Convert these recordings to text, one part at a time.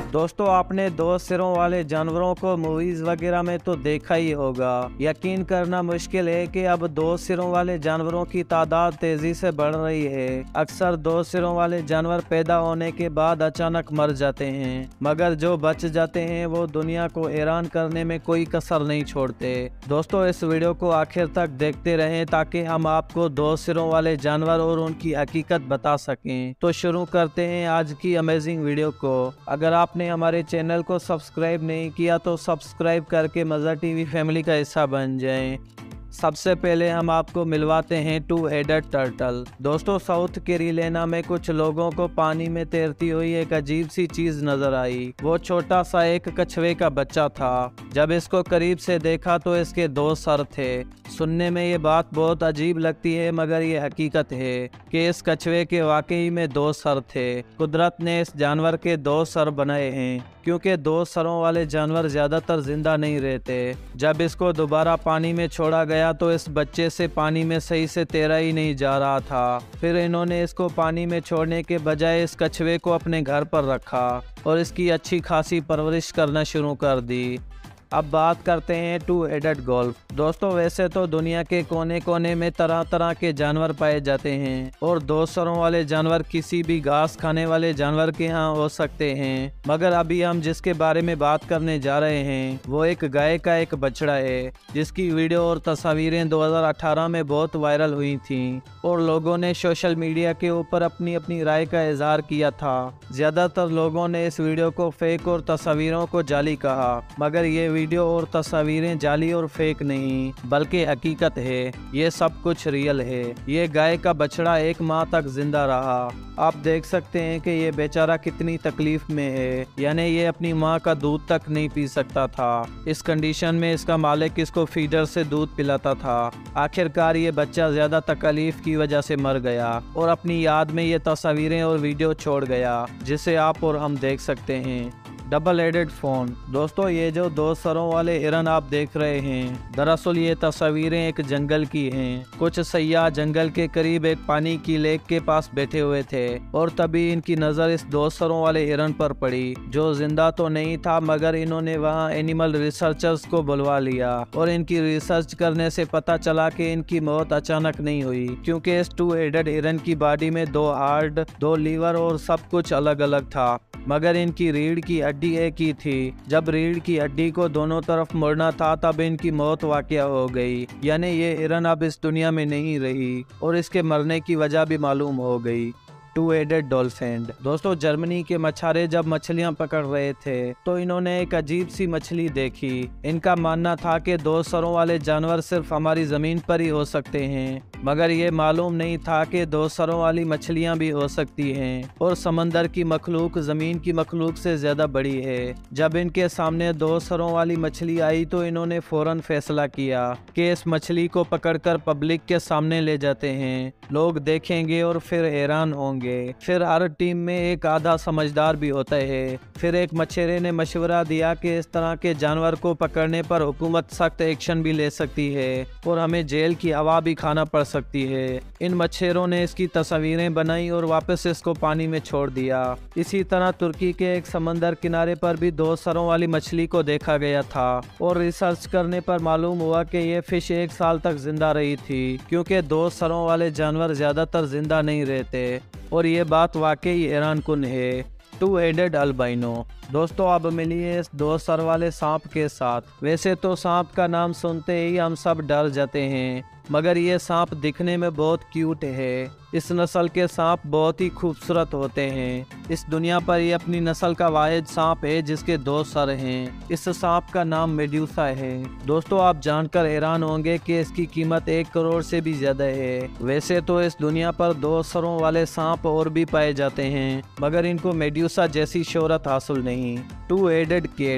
दोस्तों आपने दो सिरों वाले जानवरों को मूवीज वगैरह में तो देखा ही होगा। यकीन करना मुश्किल है कि अब दो सिरों वाले जानवरों की तादाद तेजी से बढ़ रही है। अक्सर दो सिरों वाले जानवर पैदा होने के बाद अचानक मर जाते हैं, मगर जो बच जाते हैं वो दुनिया को हैरान करने में कोई कसर नहीं छोड़ते। दोस्तों इस वीडियो को आखिर तक देखते रहें ताकि हम आपको दो सिरों वाले जानवर और उनकी हकीकत बता सकें। तो शुरू करते हैं आज की अमेजिंग वीडियो को। अगर आपने हमारे चैनल को सब्सक्राइब नहीं किया तो सब्सक्राइब करके मज़ा टीवी फैमिली का हिस्सा बन जाएं। सबसे पहले हम आपको मिलवाते हैं टू हेडेड टर्टल। दोस्तों साउथ कैरोलिना में कुछ लोगों को पानी में तैरती हुई एक अजीब सी चीज नजर आई। वो छोटा सा एक कछुए का बच्चा था। जब इसको करीब से देखा तो इसके दो सर थे। सुनने में ये बात बहुत अजीब लगती है, मगर ये हकीकत है कि इस कछुए के वाकई में दो सर थे। कुदरत ने इस जानवर के दो सर बनाए हैं क्योंकि दो सरों वाले जानवर ज्यादातर जिंदा नहीं रहते। जब इसको दोबारा पानी में छोड़ा गया तो इस बच्चे से पानी में सही से तैरा ही नहीं जा रहा था। फिर इन्होंने इसको पानी में छोड़ने के बजाय इस कछुए को अपने घर पर रखा और इसकी अच्छी खासी परवरिश करना शुरू कर दी। अब बात करते हैं टू हेडेड गोल्फ। दोस्तों वैसे तो दुनिया के कोने कोने में तरह तरह के जानवर पाए जाते हैं और दो सरों वाले जानवर किसी भी घास खाने वाले जानवर के यहाँ हो सकते हैं, मगर अभी हम जिसके बारे में बात करने जा रहे हैं वो एक गाय का एक बछड़ा है, जिसकी वीडियो और तस्वीरें 2018 में बहुत वायरल हुई थी और लोगों ने सोशल मीडिया के ऊपर अपनी अपनी राय का इजहार किया था। ज्यादातर लोगों ने इस वीडियो को फेक और तस्वीरों को जाली कहा, मगर ये वीडियो और तस्वीरें जाली और फेक नहीं बल्कि हकीकत है। ये सब कुछ रियल है। ये गाय का बछड़ा 1 माह तक जिंदा रहा। आप देख सकते हैं कि ये बेचारा कितनी तकलीफ में है, यानी ये अपनी माँ का दूध तक नहीं पी सकता था। इस कंडीशन में इसका मालिक इसको फीडर से दूध पिलाता था। आखिरकार ये बच्चा ज्यादा तकलीफ की वजह से मर गया और अपनी याद में ये तस्वीरें और वीडियो छोड़ गया, जिसे आप और हम देख सकते हैं। Double headed fawn. दोस्तों ये जो दो सरों वाले हिरन आप देख रहे हैं, दरअसल ये तस्वीरें एक जंगल की हैं। कुछ सयाह जंगल के करीब एक पानी की लेक के पास बैठे हुए थे और तभी इनकी नज़र इस दो सरों वाले हिरन पर पड़ी, जो जिंदा तो नहीं था, मगर इन्होंने वहां एनिमल रिसर्चर्स को बुलवा लिया और इनकी रिसर्च करने से पता चला कि इनकी मौत अचानक नहीं हुई, क्योंकि इस टू हेडेड हिरन की बॉडी में 2 हार्ट, 2 लीवर और सब कुछ अलग अलग था, मगर इनकी रीढ़ की हड्डी एक ही थी। जब रीढ़ की हड्डी को दोनों तरफ मोड़ना था तब इनकी मौत वाक़या हो गई, यानी ये हिरन अब इस दुनिया में नहीं रही और इसके मरने की वजह भी मालूम हो गई। Two headed dolphin. दोस्तों जर्मनी के मछुआरे जब मछलियां पकड़ रहे थे तो इन्होंने एक अजीब सी मछली देखी। इनका मानना था कि दो सरों वाले जानवर सिर्फ हमारी जमीन पर ही हो सकते हैं, मगर ये मालूम नहीं था कि दो सरों वाली मछलियां भी हो सकती हैं और समंदर की मखलूक जमीन की मखलूक से ज्यादा बड़ी है। जब इनके सामने दो सरों वाली मछली आई तो इन्होंने फौरन फैसला किया कि इस मछली को पकड़कर पब्लिक के सामने ले जाते हैं, लोग देखेंगे और फिर हैरान होंगे। फिर हर टीम में एक आधा समझदार भी होता है। फिर एक मछुआरे ने मशवरा दिया कि इस तरह के जानवर को पकड़ने पर हुकूमत सख्त एक्शन भी ले सकती है और हमें जेल की हवा भी खाना पड़ सकती है। इन मछुआरों ने इसकी तस्वीरें बनाई और वापस इसको पानी में छोड़ दिया। इसी तरह तुर्की के एक समंदर किनारे पर भी दो सरों वाली मछली को देखा गया था और रिसर्च करने पर मालूम हुआ कि ये फिश 1 साल तक जिंदा रही थी, क्योंकि दो सरों वाले जानवर ज्यादातर जिंदा नहीं रहते और ये बात वाकई हैरानकुन है। Two headed albino. दोस्तों अब मिलिए इस 2 सर वाले सांप के साथ। वैसे तो सांप का नाम सुनते ही हम सब डर जाते हैं, मगर ये सांप दिखने में बहुत क्यूट है। इस नस्ल के सांप बहुत ही खूबसूरत होते हैं। इस दुनिया पर ये अपनी नस्ल का वाहिद सांप है जिसके 2 सर हैं। इस सांप का नाम मेड्यूसा है। दोस्तों आप जानकर हैरान होंगे कि इसकी कीमत 1 करोड़ से भी ज्यादा है। वैसे तो इस दुनिया पर 2 सरों वाले सांप और भी पाए जाते हैं, मगर इनको मेड्यूसा जैसी शोहरत हासिल नहीं। Two headed cat.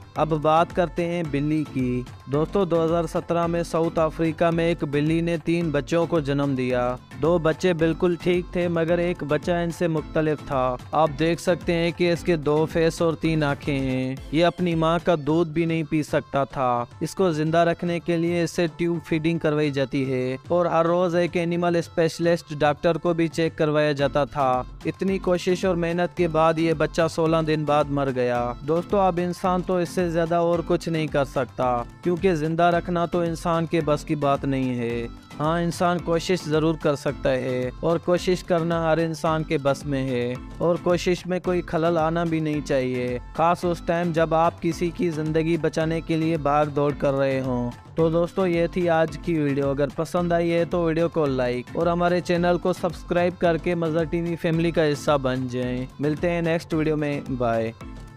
अब बात करते हैं बिल्ली की। दोस्तों 2017 में साउथ अफ्रीका में एक बिल्ली ने 3 बच्चों को जन्म दिया। 2 बच्चे बिल्कुल ठीक थे मगर एक बच्चा इनसे मुख्तलिफ था। आप देख सकते हैं कि इसके 2 फेस और 3 आंखें हैं। ये अपनी माँ का दूध भी नहीं पी सकता था। इसको जिंदा रखने के लिए इससे ट्यूब फीडिंग करवाई जाती है और हर रोज एक एनिमल स्पेशलिस्ट डॉक्टर को भी चेक करवाया जाता था। इतनी कोशिश और मेहनत के बाद ये बच्चा 16 दिन बाद मर गया। दोस्तों अब इंसान तो इससे ज्यादा और कुछ नहीं कर सकता, क्योंकि जिंदा रखना तो इंसान के बस की बात नहीं है। हाँ, इंसान कोशिश ज़रूर कर सकता है और कोशिश करना हर इंसान के बस में है और कोशिश में कोई खलल आना भी नहीं चाहिए, खास उस टाइम जब आप किसी की ज़िंदगी बचाने के लिए भाग दौड़ कर रहे हों। तो दोस्तों ये थी आज की वीडियो। अगर पसंद आई है तो वीडियो को लाइक और हमारे चैनल को सब्सक्राइब करके मज़र टीवी फैमिली का हिस्सा बन जाएं। मिलते हैं नेक्स्ट वीडियो में। बाय।